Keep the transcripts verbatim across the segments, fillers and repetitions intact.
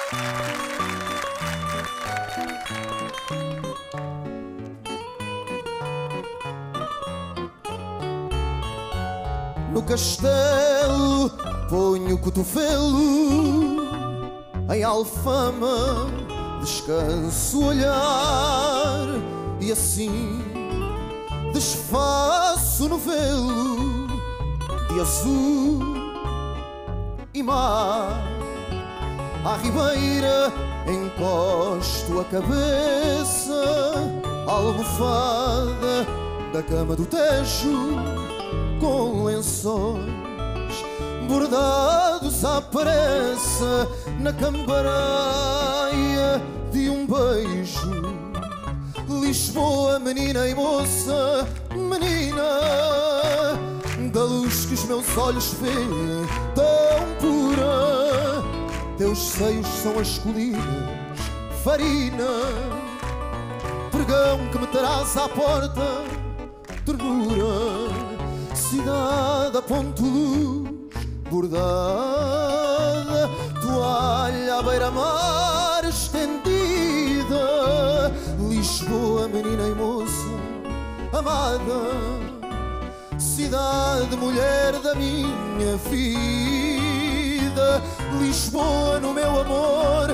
No castelo ponho o cotovelo, em Alfama descanso o olhar, e assim desfaço o novelo de azul e mar. À ribeira encosto a cabeça, almofada da cama do Tejo, com lençóis bordados à pressa na cambaraia de um beijo. Lisboa, menina e moça, menina da luz que os meus olhos veem tão pura. Teus seios são as colinas, farina, pregão que me terás à porta, ternura, cidade a ponto-luz bordada, toalha à beira-mar estendida. Lisboa, menina e moça amada, cidade, mulher da minha vida. Lisboa no meu amor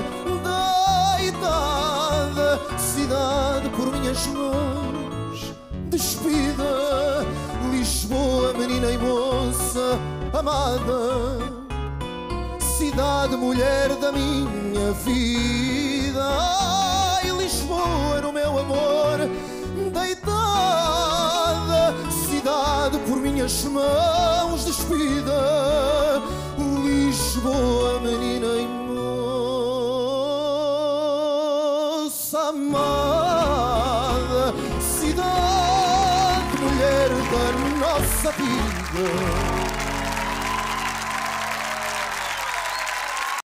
deitada, cidade por minhas mãos despida. Lisboa, menina e moça amada, cidade, mulher da minha vida. Ai, Lisboa no meu amor deitada, cidade por minhas mãos despida. Lisboa, menina e moça amada, cidade, mulher da nossa vida.